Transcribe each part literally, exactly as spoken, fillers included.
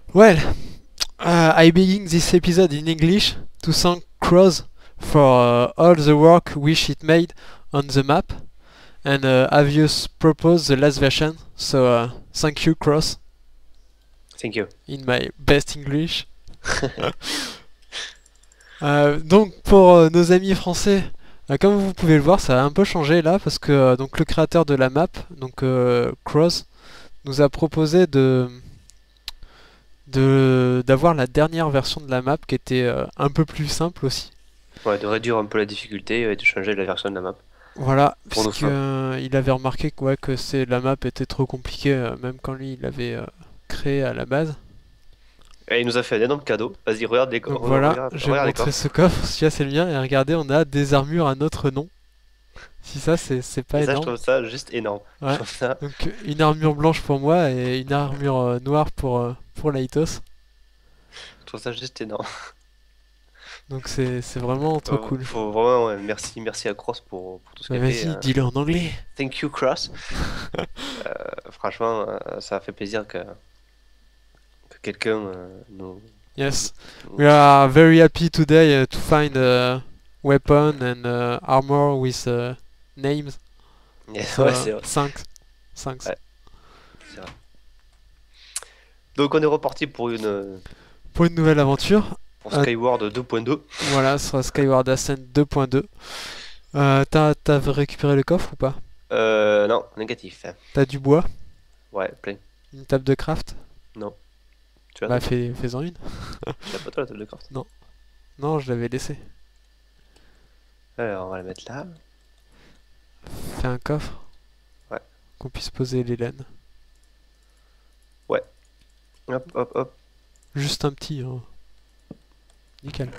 Well, uh, I begin this episode in English to thank Cross for uh, all the work which it made on the map and uh, have you proposed the last version. So uh, thank you, Cross, Thank you. in my best English. Euh, donc pour euh, nos amis français, euh, comme vous pouvez le voir, ça a un peu changé là parce que euh, donc le créateur de la map, donc euh, Cross, nous a proposé de de d'avoir la dernière version de la map qui était euh, un peu plus simple aussi. Ouais, de réduire un peu la difficulté et de changer la version de la map. Voilà, Pour nos puisque fins. euh, il avait remarqué que, ouais, que c'est la map était trop compliquée, euh, même quand lui il l'avait euh, créé à la base. Et il nous a fait un énorme cadeau. Vas-y, regarde les, co- Donc re- voilà, regarde, je vais vous regarde les montrer coffres. ce coffre, celui-là c'est le mien, et regardez, on a des armures à notre nom. Si ça c'est c'est pas Et ça, je énorme. trouve ça juste énorme. Je Ouais. trouve ça. Donc une armure blanche pour moi et une armure euh, noire pour, euh, pour Laitos. Je trouve ça juste énorme. Donc c'est c'est vraiment trop Faut, cool. faut vraiment, ouais, merci, merci à Cross pour, pour tout ce Bah qu'elle fait. vas-y, euh. dis-le en anglais. Thank you, Cross. Euh, franchement, euh, ça a fait plaisir que, que quelqu'un euh, nous, Yes, nous- we are very happy today uh, to find a weapon and uh, armor with uh, names. Yeah, So, ouais, uh, c'est vrai. thanks. Thanks. Ouais, c'est vrai. Donc on est reparti pour une Pour une nouvelle aventure, pour euh, Skyward deux point deux. voilà, ce sera Skyward Ascent deux point deux. Euh, t'as, t'as récupéré le coffre ou pas? Euh, non, négatif. T'as du bois? Ouais, plein. Une table de craft? Non. Tu as Bah toi? fais, fais-en une. Tu as pas toi la table de craft? Non, non, je l'avais laissé. Alors, on va la mettre là. Fais un coffre, Ouais. qu'on puisse poser les laines. Ouais. Hop, hop, hop. Juste un petit, hein. Nickel.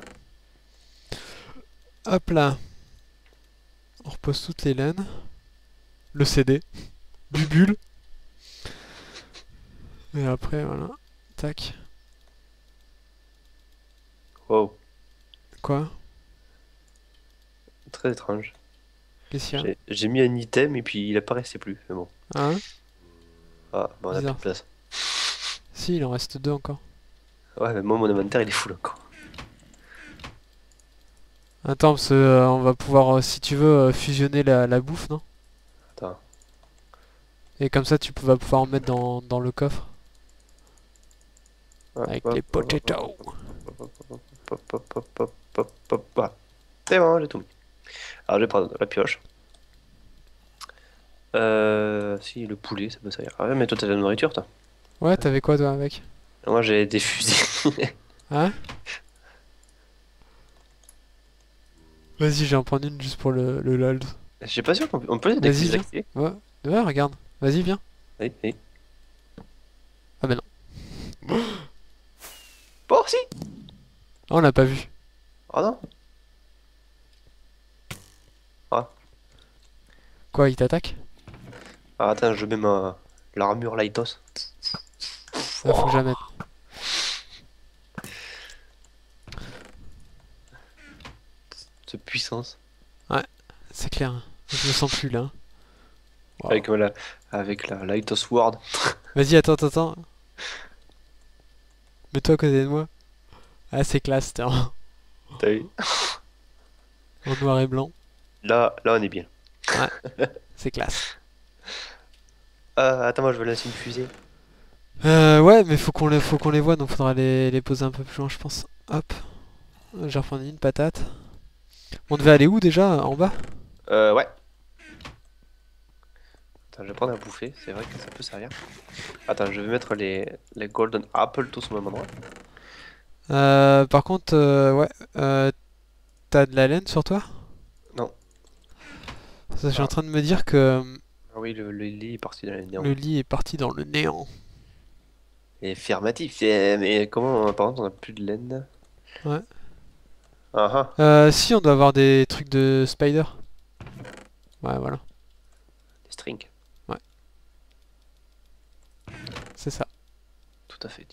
Hop là. On repose toutes les laines. Le C D. Du bulle. Et après, voilà. Tac. Wow. Quoi? Très étrange. Qu'est-ce qu'il y a? J'ai j'ai mis un item et puis il apparaissait plus. Mais bon. Hein? Ah, bon, on a plus Bizarre. de place. Si, il en reste deux encore. Ouais, mais moi, mon inventaire, il est full encore. Attends, parce que, euh, on va pouvoir, euh, si tu veux, euh, fusionner la, la bouffe, non? Attends. Et comme ça, tu peux- vas pouvoir en mettre dans, dans le coffre. Hop, Avec hop, les hop, hop, potatoes. hop, hop, hop, hop, hop, hop, hop, hop, hop, hop. C'est bon, j'ai tout mis. Alors, je vais prendre la pioche. Euh, si, le poulet, ça peut servir. Ah ouais, mais toi, t'as de la nourriture, toi. Ouais, t'avais quoi, toi, avec? Moi, j'ai des fusils. Hein? Vas-y, j'en prends une juste pour le, le lol. Je suis pas sûr qu'on peut, on peut les Vas-y, viens. désactiver. Ouais, ouais, regarde. Vas-y, viens. Oui, oui. Ah bah non. Bon, si! Ah, on l'a pas vu. Oh non! Ah. Quoi, il t'attaque? Ah, attends, je mets ma l'armure Lightos. Ah, faut que je la mette. De puissance. Ouais, c'est clair, hein. Je me sens plus là, hein. Waouh. Avec, voilà, avec la Lightos Ward. Vas-y, attends, attends, attends. Mets-toi à côté de moi. Ah, c'est classe, t'es en, T'as vu? en noir et blanc. Là, là, on est bien. Ouais, c'est classe. Ah, attends, moi, je veux lancer une fusée. Euh, ouais, mais faut qu'on les, faut qu'on les voit, donc faudra les, les poser un peu plus loin, je pense. Hop. J'ai reprendre une patate. On devait aller où déjà? En bas? Euh, ouais. Attends, je vais prendre à bouffer. C'est vrai que ça peut servir. Attends, je vais mettre les, les Golden Apple tous au même endroit. Euh, par contre, euh, ouais. Euh, t'as de la laine sur toi? Non. Ça, je suis en Ah, train de me dire que euh, ah oui, le, le lit est parti dans les néants. le lit est parti dans le néant. Et affirmatif. eh, Mais comment, par contre, on a plus de laine? Ouais. Ah ah. Euh, si, on doit avoir des trucs de spider. Ouais, voilà. Des strings. Ouais, c'est ça. Tout à fait.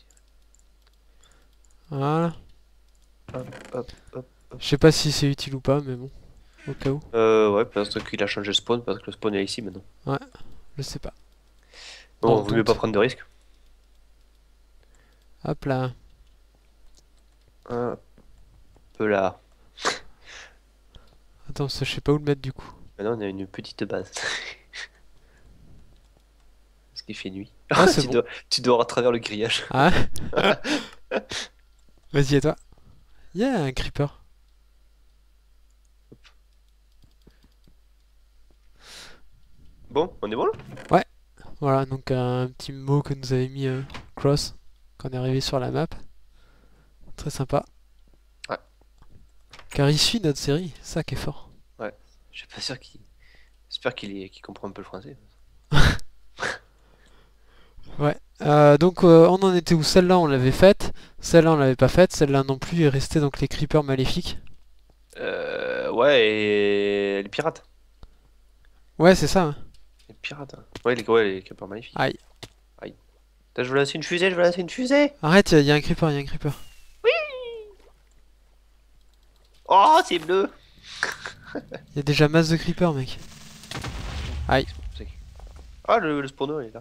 Voilà. Hop, hop, hop. Je sais pas si c'est utile ou pas, mais bon, au cas où. Euh, ouais, parce qu'il a changé le spawn, parce que le spawn est ici maintenant. Ouais, je sais pas. Bon, Dans on le vaut mieux pas doute. prendre de risques. Hop là. Un peu là. Attends, ça, je sais pas où le mettre du coup. Maintenant, on a une petite base. Parce qu'il fait nuit. Ah, c'est tu bon. dois, tu dois à travers le grillage. Ah. Vas-y, à toi. Yeah, un creeper. Bon, on est bon là? Ouais. Voilà, donc un petit mot que nous avait mis euh, Cross quand on est arrivé sur la map. Très sympa. Ouais. Car il suit notre série, ça qui est fort. Ouais. Je suis pas sûr qu'il. J'espère qu'il est... qu'il comprend un peu le français. Ouais. Euh, donc euh, on en était où? Celle-là on l'avait faite, celle-là on l'avait pas faite, celle-là non plus, il restait donc les creepers maléfiques. Euh. Ouais, et. Les pirates. Ouais, c'est ça. Hein. Les pirates. Hein. Ouais, les, ouais, les capeurs magnifiques. Aïe. Aïe. Putain, je veux lancer une fusée, je veux lancer une fusée! Arrête, il y, y a un creeper, il y a un creeper. Oh, c'est bleu! Il y a déjà masse de creepers, mec. Aïe. Ah, le, le spawner il est là.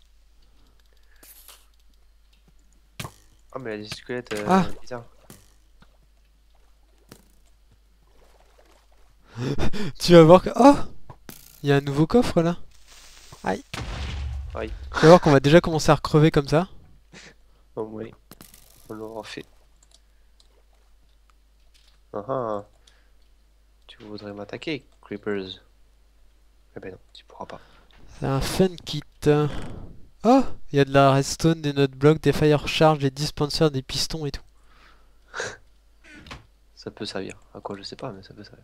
Ah, mais il y a des squelettes euh, Ah. bizarres. Tu vas voir que... Oh, il y a un nouveau coffre là. Aïe. Aïe. Tu vas voir qu'on va déjà commencer à recrever comme ça. Oh, oui. On l'aura fait. Ah ah. Tu voudrais m'attaquer, Creepers? Eh ben non, tu pourras pas. C'est un fun kit. Oh, il y a de la redstone, des noteblock, des fire charge, des dispensers, des pistons et tout. Ça peut servir. À quoi je sais pas, mais ça peut servir.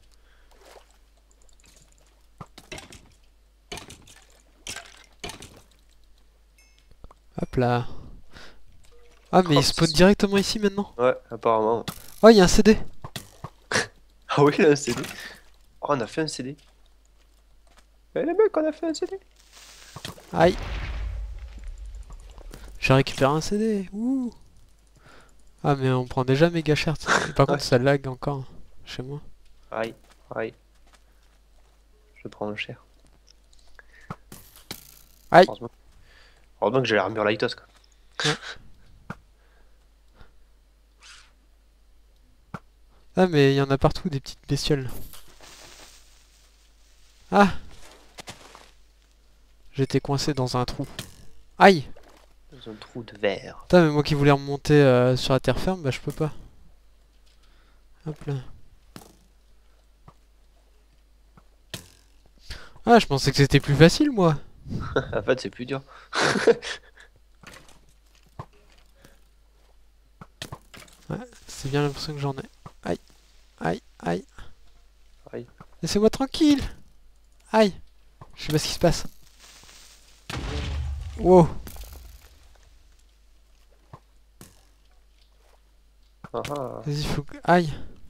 Hop là. Ah, mais Oh, il spawn c'est- directement ici maintenant. Ouais, apparemment. Oh, il y a un C D. Ah oui, il a un C D. Oh, on a fait un C D. Eh les mecs, on a fait un C D. Aïe. J'ai récupéré un C D. Ouh. Ah, mais on prend déjà méga cher. tu sais. Et par Ouais. contre, ça lag encore hein, chez moi. Aïe, aïe. Je prends un cher. Aïe. Heureusement, Heureusement que j'ai l'armure Lightos, quoi. Ah, mais il y en a partout des petites bestioles. Ah. J'étais coincé dans un trou. Aïe. Dans un trou de verre. Putain, mais moi qui voulais remonter euh, sur la terre ferme, bah je peux pas. Hop là. Ah, je pensais que c'était plus facile, moi. En fait, c'est plus dur. Ouais, c'est bien l'impression que j'en ai. Aïe. Aïe. Aïe. Aïe. Laissez-moi tranquille. Aïe. Je sais pas ce qui se passe. Wow. Ah ah. Vas-y, faut que... Aïe.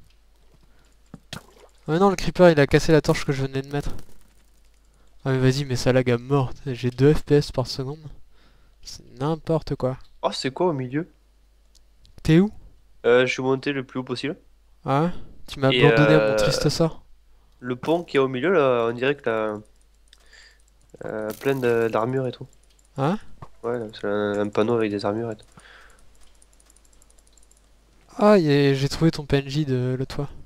Ah non, le creeper, il a cassé la torche que je venais de mettre. Ah mais vas-y, mais ça lag à mort. J'ai deux F P S par seconde. C'est n'importe quoi. Oh, c'est quoi au milieu? T'es où? Euh, je suis monté le plus haut possible. Ah, tu m'as Et abandonné à mon euh, triste sort. le pont qui est au milieu, là, on dirait que t'as euh, plein de- d'armures et tout. Hein? Ouais, là, c'est un, un panneau avec des armures et tout. Ah, y a- j'ai trouvé ton P N J de l'autre fois.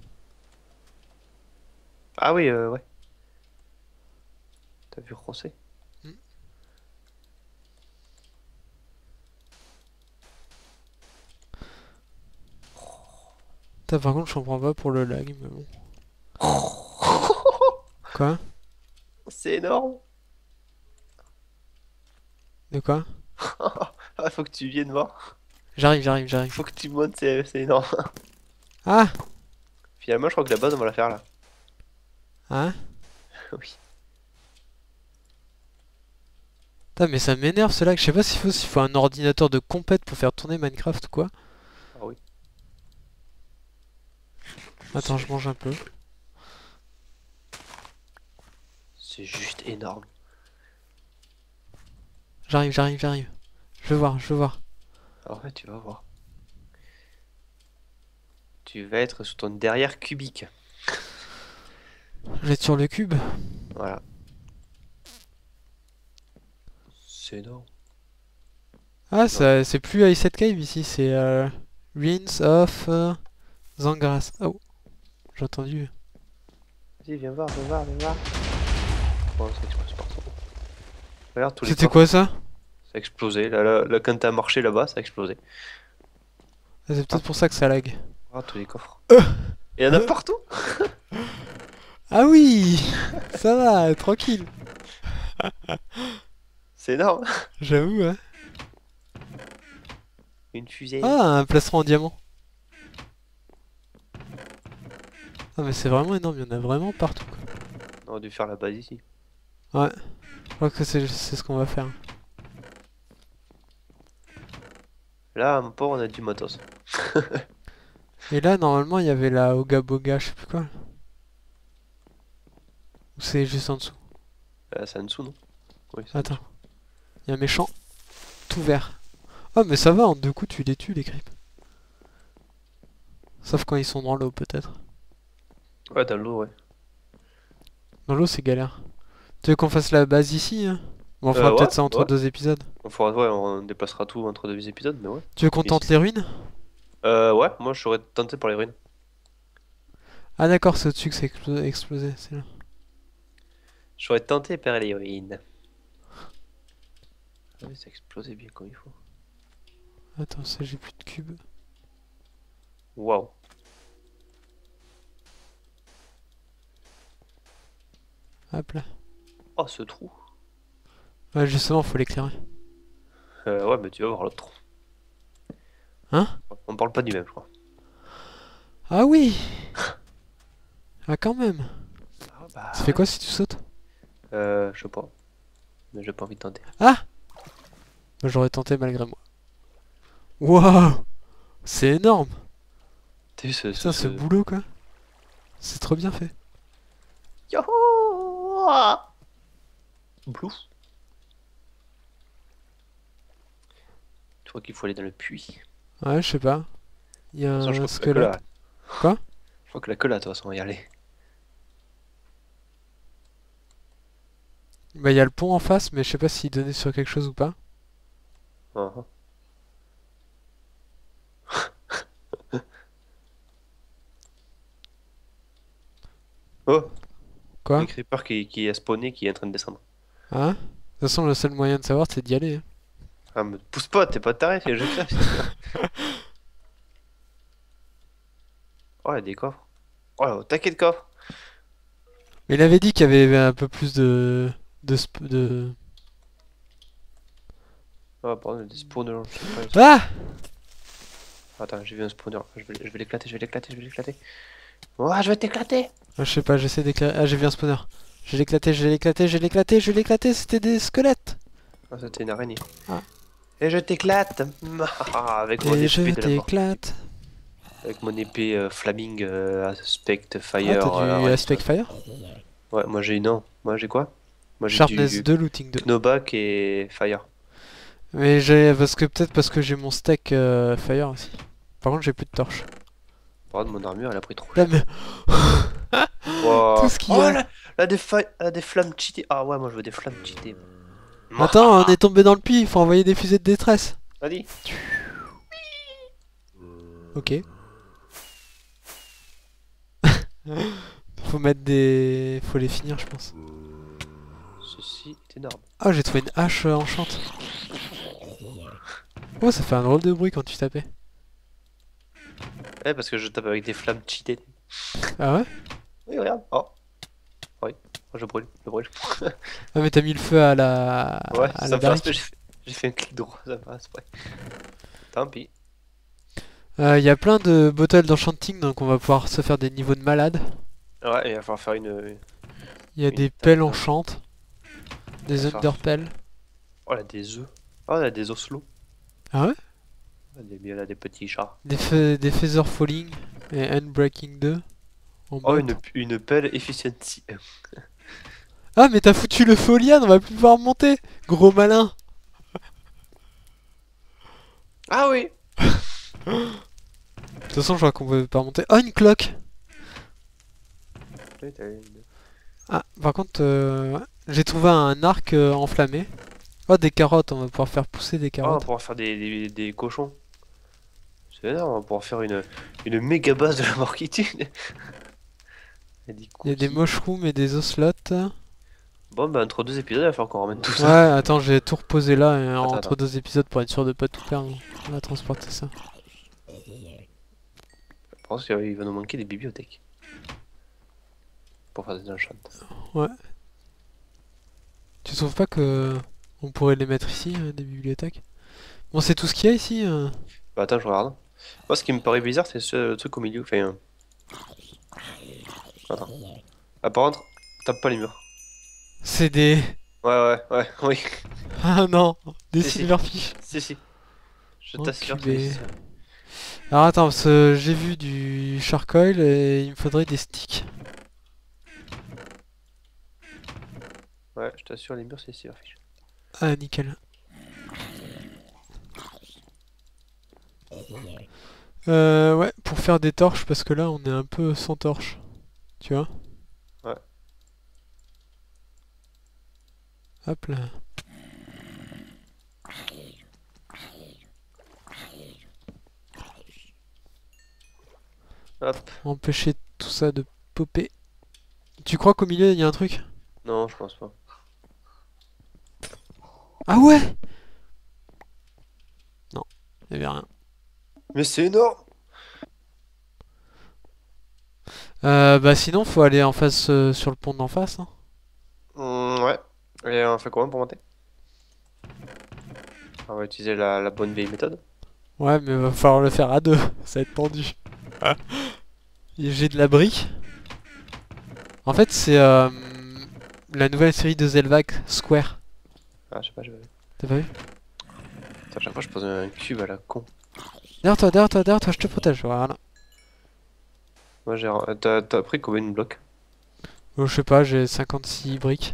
Ah oui, euh, ouais. T'as vu Rosé? Hmm. Putain, par contre, je comprends pas pour le lag, mais bon. Quoi? C'est énorme! De quoi? Ah, faut que tu viennes voir. J'arrive, j'arrive, j'arrive. Faut que tu montes, c'est c'est énorme. Ah! Finalement, je crois que la base, on va la faire là. Hein? Oui. Putain, mais ça m'énerve ce lag. Je sais pas s'il faut, s'il faut un ordinateur de compète pour faire tourner Minecraft ou quoi. Ah oui. Attends, je mange un peu. C'est juste énorme. J'arrive, j'arrive, j'arrive. Je veux voir, je veux voir. Ah ouais, tu vas voir. Tu vas être sous ton derrière cubique. Je vais être sur le cube. Voilà. C'est énorme. Ah, ça, c'est plus Ice Cave ici, c'est euh, Ruins of euh, Zangras. Oh, j'ai entendu. Vas-y, viens voir, viens voir, viens voir. Bon, ça explose partout. Regarde tous les C'était coffres. quoi ça? Ça a explosé. Là, là, là, quand t'as marché là-bas, ça a explosé. Ah, c'est peut-être pour ça que ça lag. Regarde tous les coffres. Euh, Il y en a euh. partout. Ah oui, ça va, tranquille. C'est énorme. J'avoue, hein. Une fusée. Ah, un plastron en diamant. Ah, mais c'est vraiment énorme, il y en a vraiment partout, quoi. On aurait dû faire la base ici. Ouais, je crois que c'est c'est ce qu'on va faire. Là, mon pauvre, on a du matos. Et là, normalement, il y avait la Oga Boga, je sais plus quoi. Ou c'est juste en dessous? Là, c'est en dessous, non? Oui, c'est en Attends. Il y a un méchant tout vert. Oh, mais ça va, en deux coups, tu les tues, les creeps. Sauf quand ils sont dans l'eau, peut-être. dessous. Ouais, dans l'eau, ouais. Dans l'eau, c'est galère. Tu veux qu'on fasse la base ici, hein? Bon, on fera Euh, peut-être ouais, ça entre ouais. deux épisodes. On fera, ouais, on déplacera tout entre deux épisodes, mais ouais. Tu veux qu'on Ici. tente les ruines? Euh, ouais, moi je serais tenté par les ruines. Ah d'accord, c'est au-dessus que c'est explo- explosé, c'est là. Je serais tenté par les ruines. Ah oui, ça a explosé bien comme il faut. Attends, ça j'ai plus de cubes. Waouh. Hop là. Oh, ce trou. Ouais, justement, faut l'éclairer. Euh, ouais, mais tu vas voir l'autre trou. Hein? On parle pas du même, je crois. Ah oui! Ah quand même! Ah bah. Ça fait quoi si tu sautes? Euh, je sais pas. Mais j'ai pas envie de tenter. Ah! Bah, j'aurais tenté malgré moi. Waouh! C'est énorme! T'as vu ce. Putain, ce, ce ce... boulot quoi! C'est trop bien fait. Youhou! Blouf. Je crois qu'il faut aller dans le puits. Ouais, je sais pas. Il y a De toute façon, je un crois que la queue squelette. là. Quoi? Je crois que la queue là, de toute façon, on va y aller. Bah, il y a le pont en face, mais je sais pas s'il donnait sur quelque chose ou pas. Ah, ah. Oh! Quoi? Le creeper qui, qui a spawné qui est en train de descendre. Hein? De toute façon, le seul moyen de savoir, c'est d'y aller, hein. Ah, me pousse pas, t'es pas taré, c'est le jeu de classe. Oh, il y a des coffres. Oh, taquet de coffres. Mais il avait dit qu'il y avait un peu plus de... de... sp- de... Oh, pardon, il y a des spawners. Je sais pas. Ah! Attends, j'ai vu un spawner. Je vais, je vais l'éclater, je vais l'éclater, je vais l'éclater. Oh, je vais t'éclater. Ah, je sais pas, j'essaie d'éclater... Ah, j'ai vu un spawner. Je l'ai éclaté, je l'ai éclaté, je l'ai éclaté, je l'ai éclaté, c'était des squelettes! Ah, c'était une araignée. Ah. Et je t'éclate. Avec mon Et je épée de la mort. t'éclate! Avec mon épée euh, flaming euh, aspect Ah, fire. t'as euh, du ouais. Aspect Fire? Ouais, moi j'ai non. Moi j'ai quoi? Moi j'ai Sharpness du deux, Looting deux. Knockback et fire. Mais j'ai... Parce que peut-être parce que j'ai mon stack euh, Fire aussi. Par contre, j'ai plus de torches. Par contre, mon armure elle a pris trop Là, cher. mais... Wow. Tout ce qu'il y Oh a. là, là, des, fa- là, des flammes cheatées. Ah ouais, moi je veux des flammes cheatées. Attends, on est tombé dans le puits, il faut envoyer des fusées de détresse. Vas-y. Ok. Faut mettre des... Faut les finir, je pense. Ceci est énorme. Ah, j'ai trouvé une hache euh, enchante. Oh, ça fait un drôle de bruit quand tu tapais. Eh, parce que je tape avec des flammes cheatées. Ah ouais? Oui, regarde. Oh. Oui. Oh, je brûle, je brûle. Ah, mais t'as mis le feu à la... Ouais, à ça la me fait barrique. respect, j'ai fait... j'ai fait un clic droit, ça me fait respect. Tant pis. Il euh, y a plein de bottles d'enchanting, donc on va pouvoir se faire des niveaux de malade. Ouais, il va falloir faire une... Il y a Une des table pelles là. enchantes. Des D'accord. underpelles. Oh, là, des œufs. Oh, là, des oslos. Ah ouais? Des, là, des petits chats. Des, fe des Feather Falling et Unbreaking deux. En Oh, mode. une, une pelle efficiency. Ah, mais t'as foutu le folian, on va plus pouvoir monter. Gros malin. Ah oui. De toute façon, je crois qu'on peut pas remonter. Oh, une cloque. Oui, t'as une- Ah, par contre, euh, ouais, j'ai trouvé un arc euh, enflammé. Oh, des carottes, on va pouvoir faire pousser des Ah, on va carottes. pouvoir faire des, des, des cochons. C'est énorme, on va pouvoir faire une, une méga base de la marquitude. Et des Il y a des cookies. mushrooms et des ocelots. Bon, bah, entre deux épisodes, il va falloir qu'on ramène tout Ouais, ça. attends, j'ai tout reposé là euh, Attends, entre attends. deux épisodes pour être sûr de pas tout perdre. On va transporter ça. Je pense qu'il va nous manquer des bibliothèques. Pour faire des enchants. Ouais. Tu trouves pas que on pourrait les mettre ici, euh, des bibliothèques? Bon, c'est tout ce qu'il y a ici. euh. Bah, attends, je regarde. Moi, ce qui me paraît bizarre, c'est ce truc au milieu. Enfin, euh, attends. Ah, par contre, tape pas les murs. C'est des... Ouais, ouais, ouais, oui. Ah non, des Si, si. silverfish. Si, si. Je t'assure, c'est Enculé. ça. Alors attends, parce que j'ai vu du charcoal et il me faudrait des sticks. Ouais, je t'assure, les murs, c'est silverfish. Ah, nickel. Euh, ouais, pour faire des torches, parce que là, on est un peu sans torches. Tu vois? Ouais. Hop là. Hop. Empêcher tout ça de popper. Tu crois qu'au milieu, il y a un truc? Non, je pense pas. Ah ouais! Non, il y avait rien. Mais c'est énorme! Euh, bah sinon, faut aller en face euh, sur le pont d'en face. Hein. Hmm, ouais. Et on fait comment pour monter? On va utiliser la, la bonne vieille méthode. Ouais, mais va falloir le faire à deux. Ça va être tendu. Et j'ai de la brique. En fait, c'est euh, la nouvelle série de Zelvac, Square. Ah, je sais pas, je vais. T'as pas vu? Attends, à chaque fois, je pose un cube à la con. Derrière toi, derrière toi, derrière toi, je te protège. Voilà. Moi, j'ai. euh, T'as t'as pris combien de blocs? Oh, je sais pas, j'ai cinquante-six briques.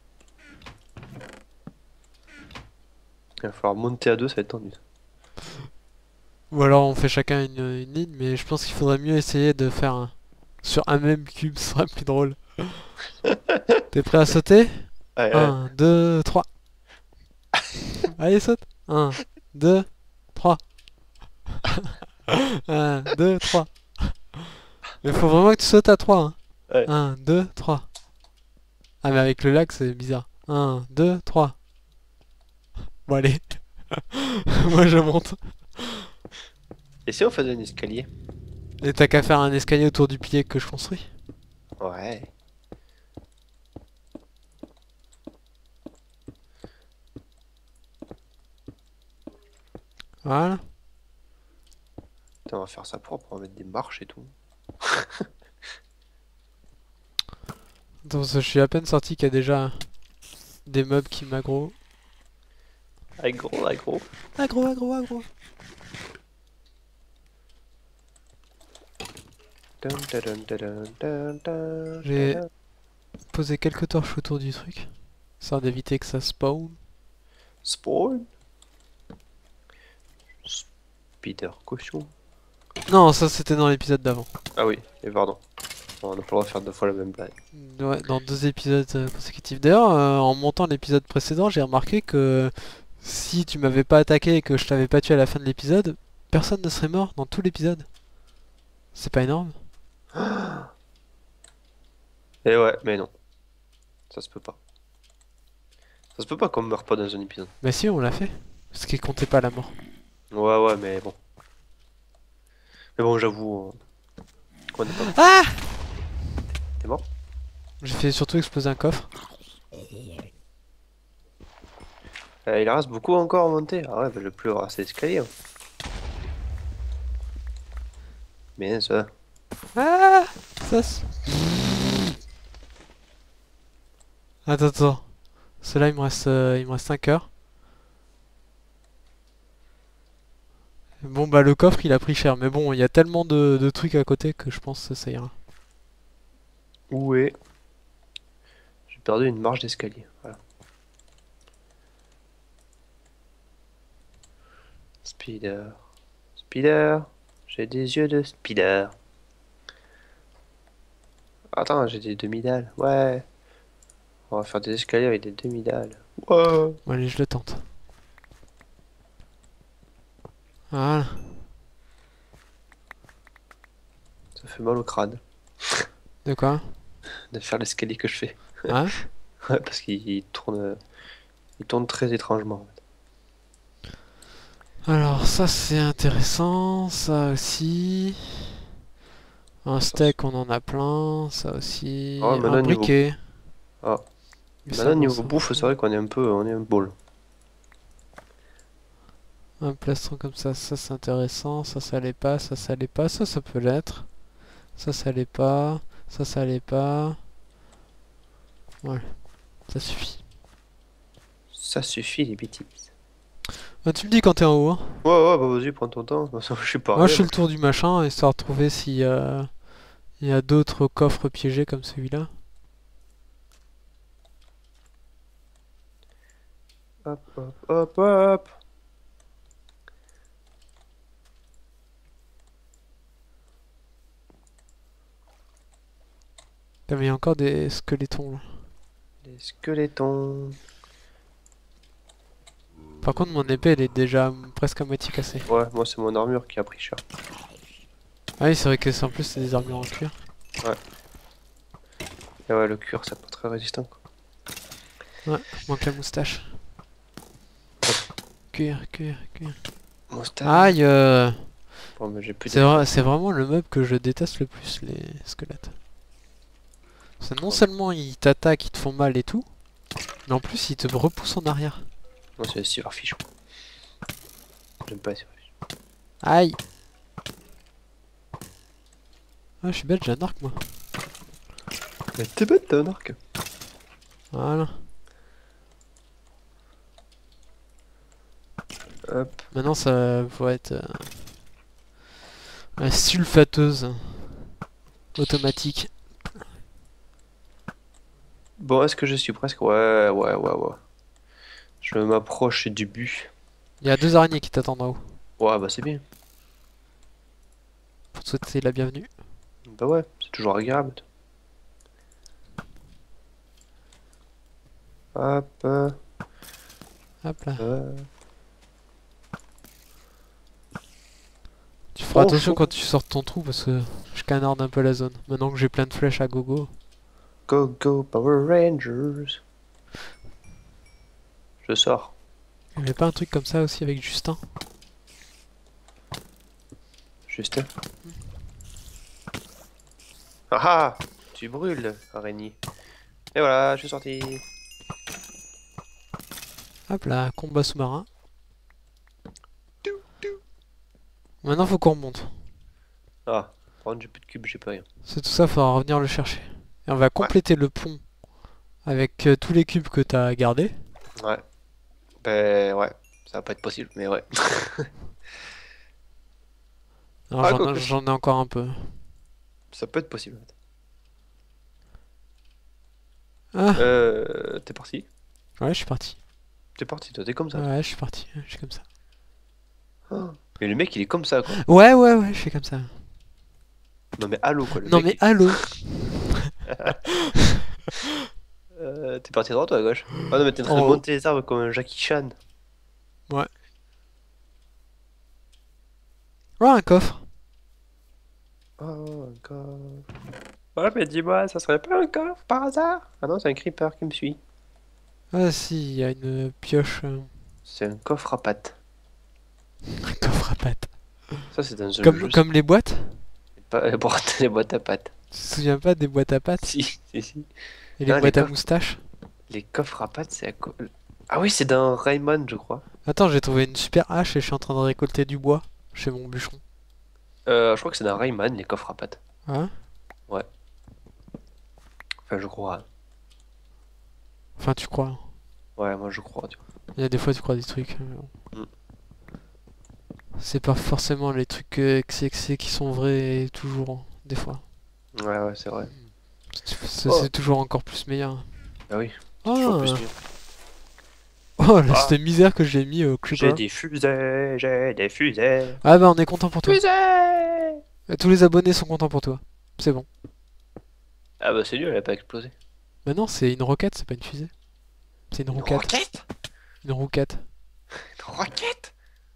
Il va falloir monter à deux, ça va être tendu. Ou alors on fait chacun une, une ligne, mais je pense qu'il faudrait mieux essayer de faire un... sur un même cube, ce sera plus drôle. T'es prêt à sauter? Ouais, ouais. Un, deux, trois. Allez, saute. Un, deux, trois. Un, deux, trois. Mais faut vraiment que tu sautes à trois. Hein. Ouais. Un, deux, trois. Ah, mais avec le lac, c'est bizarre. Un, deux, trois. Bon, allez. Moi, je monte. Et si on faisait un escalier? Et t'as qu'à faire un escalier autour du pilier que je construis. Ouais. Voilà. Putain, on va faire ça propre, on va mettre des marches et tout. Donc, je suis à peine sorti qu'il y a déjà des meubles qui m'aggro. Avec gros, avec gros. Aggro, aggro, aggro. Dun, dun, dun, dun, dun, dun, J'ai dun. posé quelques torches autour du truc. Histoire d'éviter que ça spawn. Spawn. Spider cochon. Non, ça c'était dans l'épisode d'avant. Ah oui, et pardon. On n'a pas le droit de faire deux fois la même blague. Ouais, dans deux épisodes euh, consécutifs. D'ailleurs, euh, en montant l'épisode précédent, j'ai remarqué que si tu m'avais pas attaqué et que je t'avais pas tué à la fin de l'épisode, personne ne serait mort dans tout l'épisode. C'est pas énorme? Et ouais, mais non. Ça se peut pas. Ça se peut pas qu'on meurt pas dans un épisode. Bah si, on l'a fait. Ce qui comptait pas la mort. Ouais, ouais, mais bon. Mais bon, j'avoue. euh, qu'on est pas mort. Ah! T'es mort? J'ai fait surtout exploser un coffre. Euh, il en reste beaucoup encore à monter. Ah ouais, bah, le plus rare, c'est l'escalier. Hein. Mais ça. Ah! Ça se... Attends, attends. Cela il me reste, euh, il me reste cinq heures. Bon bah le coffre il a pris cher, mais bon il y a tellement de, de trucs à côté que je pense que ça ira. Où est? J'ai perdu une marche d'escalier. Voilà. Spider. Spider. J'ai des yeux de spider. Attends, j'ai des demi-dalles. Ouais. On va faire des escaliers avec des demi-dalles. Ouais. Bon, allez, je le tente. Voilà. Ça fait mal au crâne De quoi? de faire l'escalier que je fais. Ouais. Ouais, parce qu'il il tourne, il tourne très étrangement. Alors, ça c'est intéressant. Ça aussi. Un steak, on en a plein. Ça aussi. Ah, Un maintenant niveau, briquet. ah, Mais ça, maintenant on niveau s'en bouffe, c'est fout. vrai qu'on est un peu, on est un bol. Un plastron comme ça, ça c'est intéressant. Ça, ça l'est pas. Ça, ça l'est pas. Ça, ça peut l'être. Ça, ça l'est pas. Ça, ça l'est pas. Ouais, ça suffit. Ça suffit les bêtises. Bah, tu me dis quand t'es en haut, hein. Ouais, ouais, bah vas-y, prends ton temps. De toute façon, je suis Moi, je pareil, fais moi. le tour du machin, histoire de trouver s'il y a, il y a d'autres coffres piégés comme celui-là. Hop, hop, hop, hop. Putain, mais il y a encore des squelettons là. Les squelettons. Par contre, mon épée, elle est déjà presque à moitié cassée. Ouais, moi c'est mon armure qui a pris cher. Ah oui, c'est vrai que c'est en plus, c'est des armures en cuir. Et ouais, le cuir, c'est pas très résistant, quoi. Ouais, manque la moustache. Cuir, cuir, cuir. Moustache. Aïe euh, Bon, mais j'ai plus C'est de... vra- c'est vraiment le meuble que je déteste le plus, les squelettes. C'est non seulement ils t'attaquent, ils te font mal et tout, mais en plus ils te repoussent en arrière. Moi c'est le silverfish. J'aime pas les silverfish. Aïe. Ah, je suis bête, j'ai un arc moi. Mais t'es bête, t'as un arc. Voilà. Hop. Maintenant ça va être euh, la sulfateuse automatique. Bon, est-ce que je suis presque... Ouais, ouais, ouais, ouais. Je m'approche du but. Il y a deux araignées qui t'attendent en haut Ouais, bah c'est bien. pour te souhaiter la bienvenue. Bah ouais, c'est toujours agréable. Hop. euh, Hop là. euh. Tu feras Oh, attention chaud. quand tu sors de ton trou parce que je canarde un peu la zone. Maintenant que j'ai plein de flèches à gogo. Go, go, Power Rangers. Je sors. Il y avait pas un truc comme ça aussi avec Justin? Juste. Ah ah. Tu brûles, araignée. Et voilà, je suis sorti. Hop là, combat sous-marin. Maintenant faut qu'on remonte. Ah, par contre, j'ai plus de cubes, j'ai pas rien. C'est tout ça, faudra revenir le chercher. Et on va Ouais. compléter le pont avec euh, tous les cubes que t'as gardés. Ouais. Ben ouais, ça va pas être possible, mais ouais. Alors Ah, j'en quoique. j'en ai encore un peu. Ça peut être possible. Ah, Euh, t'es parti? ouais, je suis parti. T'es parti, toi, t'es comme ça. Ouais, je suis parti. Je suis comme ça. Ah. Mais le mec, il est comme ça, quoi. Ouais, ouais, ouais, je suis comme ça. Non, mais allô, quoi. Le Non mec, mais il- allô. Euh, t'es parti à droite ou à gauche? Ah non, mais t'es en train de En haut. monter les arbres comme un Jackie Chan. Ouais. Ouais, un coffre. Oh, un coffre. Ouais, mais dis-moi, ça serait pas un coffre par hasard? Ah non, c'est un creeper qui me suit. Ah si, il y a une pioche. euh, C'est un coffre à pattes. Un coffre à pattes. Ça, c'est dans un Comme, jeu. comme les boîtes? C'est pas les boîtes, les boîtes à pattes. Tu te souviens pas des boîtes à pattes? Si, si, si. Et les Ah, les boîtes à coffres. moustache? Les coffres à pattes, c'est à quoi? Ah oui, c'est dans Rayman, je crois. Attends, j'ai trouvé une super hache et je suis en train de récolter du bois chez mon bûcheron. Euh, je crois que c'est dans Rayman, les coffres à pattes. Hein? Enfin, je crois. Enfin, tu crois. Ouais, moi je crois, tu Il y a des fois, tu crois des trucs. mais bon. Mm. C'est pas forcément les trucs euh, que c'est que c'est qui sont vrais toujours, hein, des fois. vois. Ouais, ouais, c'est vrai. C'est Oh. c'est toujours encore plus meilleur. Ah oui, Oh, toujours plus mieux. oh là, Ah. cette misère que j'ai mis au J'ai creeper. des fusées, j'ai des fusées. Ah bah, on est content pour toi. Fusées! Et tous les abonnés sont contents pour toi. C'est bon. Ah bah c'est nul, elle a pas explosé. Bah non, c'est une roquette, c'est pas une fusée. C'est une Une rouquette. roquette? Une rouquette. Une roquette?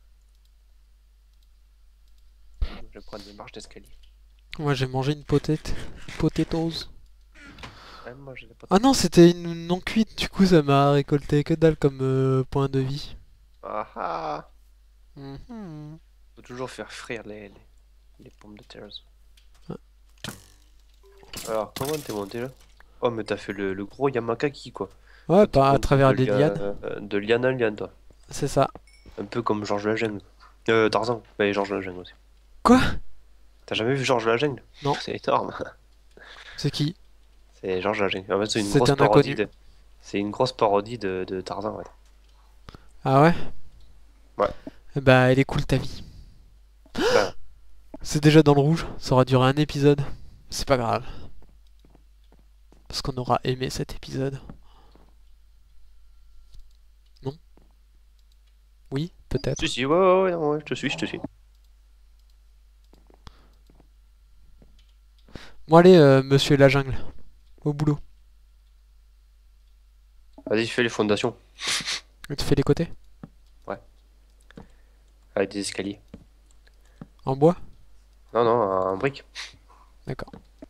Je vais prendre des marches d'escalier. Moi j'ai mangé une potette. Potatoes. Ouais, moi j'ai pas. Ah non, c'était une non cuite, du coup ça m'a récolté que dalle comme euh, point de vie. Ah ah! Mhm. Faut toujours faire frire les, les, les pommes de terre. Ouais. Alors, comment t'es monté là? Oh, mais t'as fait le, le gros Yamakaki quoi. Ouais, Toi, t'es pas à monté travers de les lia- lianes. euh, de liane en liane, toi. C'est ça. Un peu comme Georges la Jungle. Euh, Tarzan. Mais Georges la Jungle aussi. Quoi? T'as jamais vu Georges la Jungle? Non. C'est énorme. C'est qui? C'est Georges la Jungle. En fait, c'est une C'est grosse un parodie inconnu. de. C'est une grosse parodie de, de Tarzan, ouais. Ah ouais? Ouais. Eh bah elle est cool ta vie. Bah, C'est déjà dans le rouge, ça aura duré un épisode. C'est pas grave. Parce qu'on aura aimé cet épisode. Non? Oui, peut-être. si, si, ouais, ouais, ouais, ouais, je te suis, je te suis. Bon allez, euh, monsieur la jungle. Au boulot. Vas-y, fais les fondations. Et tu fais les côtés? Avec des escaliers. En bois? Non, non, en brique. D'accord.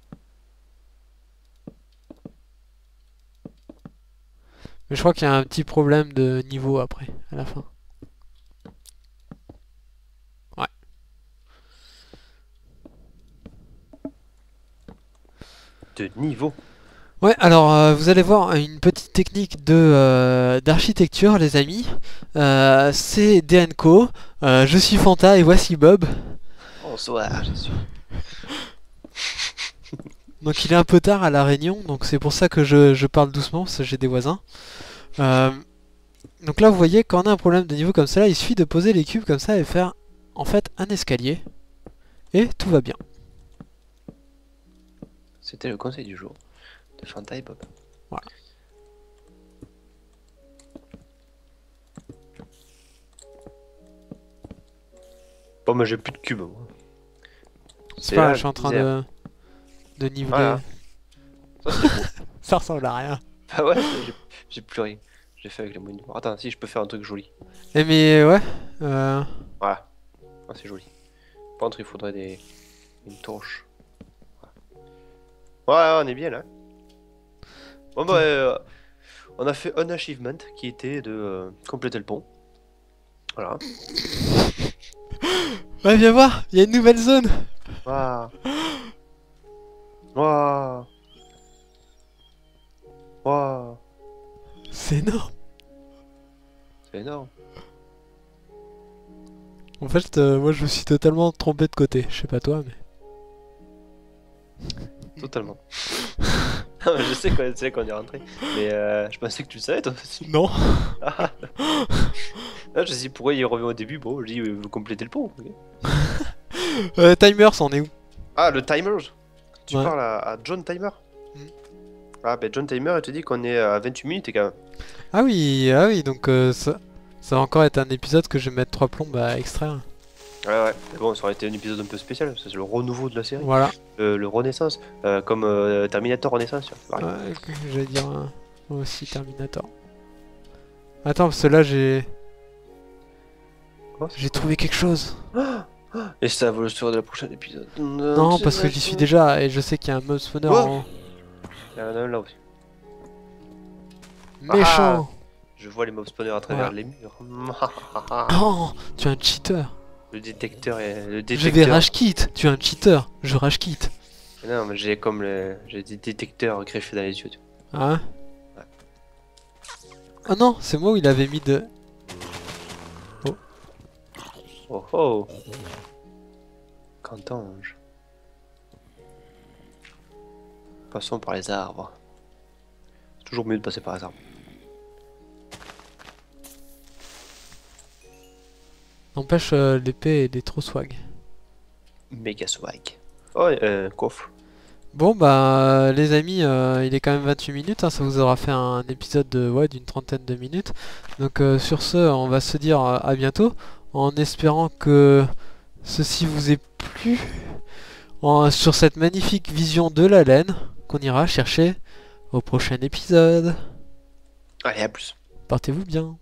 Mais je crois qu'il y a un petit problème de niveau après, à la fin. Ouais. De niveau. Ouais, alors euh, vous allez voir une petite technique de euh, d'architecture, les amis. Euh, c'est D N Co. Euh, je suis Fanta et voici Bob. Bonsoir, je suis. Donc il est un peu tard à la réunion, donc c'est pour ça que je, je parle doucement, parce que j'ai des voisins. Euh, donc là vous voyez, quand on a un problème de niveau comme ça, là, il suffit de poser les cubes comme ça et faire en fait un escalier. Et tout va bien. C'était le conseil du jour de Fanta et Bob. Voilà. Bon, mais j'ai plus de cubes. Moi. C'est pas là, grave, je suis en train misère. de, de niveler. Voilà. Ça, c'est beau. Ça ressemble à rien. Bah ouais, j'ai- j'ai plus rien. J'ai fait avec les moyens de bord. Attends, si je peux faire un truc joli. Eh mais ouais. Euh... Voilà. Ah, c'est joli. Par contre, il faudrait des... une torche. Voilà. Ouais, on est bien là. Bon, bah, euh, on a fait un achievement qui était de euh, compléter le pont. Voilà. Ouais, viens voir, il y a une nouvelle zone. Waouh. Waouh. Waouh. C'est énorme. C'est énorme. En fait, euh, moi je me suis totalement trompé de côté. Je sais pas toi, mais. Totalement. Non, mais je sais qu'on c'est qu'on est rentré. Mais euh, je pensais que tu le savais toi aussi. Non. Ah. Là, je sais pourquoi il revient au début. Bon, je dis, euh, vous complétez le pont. Ok. Euh, Timers, c'en est où? Ah, le timer. Tu Ouais. parles à, à John Timer. Mm. Ah, ben John Timer, il te dit qu'on est à vingt-huit minutes et quand même. Ah oui, ah oui, donc euh, ça, ça va encore être un épisode que je vais mettre trois plombes à extraire. Ouais, ouais. Mais bon, ça aurait été un épisode un peu spécial. C'est le renouveau de la série. Voilà. Le, le Renaissance. Euh, comme euh, Terminator Renaissance. tu vois, c'est pareil. Ouais, que j'allais dire euh, moi aussi Terminator. Attends, parce que là j'ai Quoi, c'est j'ai quoi trouvé quelque chose. Et ça va le sur de la prochaine épisode. Non, parce que j'y suis déjà et je sais qu'il y a un mob spawner Oh. en Il y en a un là aussi. méchant. Je vois les mob spawners à travers Voilà. les murs. Oh, tu es un cheater. Le détecteur est... Le Je détecteur... vais rage quit. Tu es un cheater. Je rage quit. Non, mais j'ai comme le... J'ai des détecteurs greffés dans les yeux. tu Hein? Ouais. Oh non, c'est moi où il avait mis de... vois. Oh oh. Cantange. Passons par les arbres. C'est toujours mieux de passer par les arbres. N'empêche, euh, l'épée elle est trop swag. Méga swag. Oh, euh, coffre. Bon bah euh, les amis, euh, il est quand même vingt-huit minutes, hein, ça vous aura fait un épisode de ouais, d'une trentaine de minutes. Donc euh, sur ce, on va se dire euh, à bientôt, en espérant que ceci vous ait plu, en- sur cette magnifique vision de la laine qu'on ira chercher au prochain épisode. Allez, à plus. Portez-vous bien.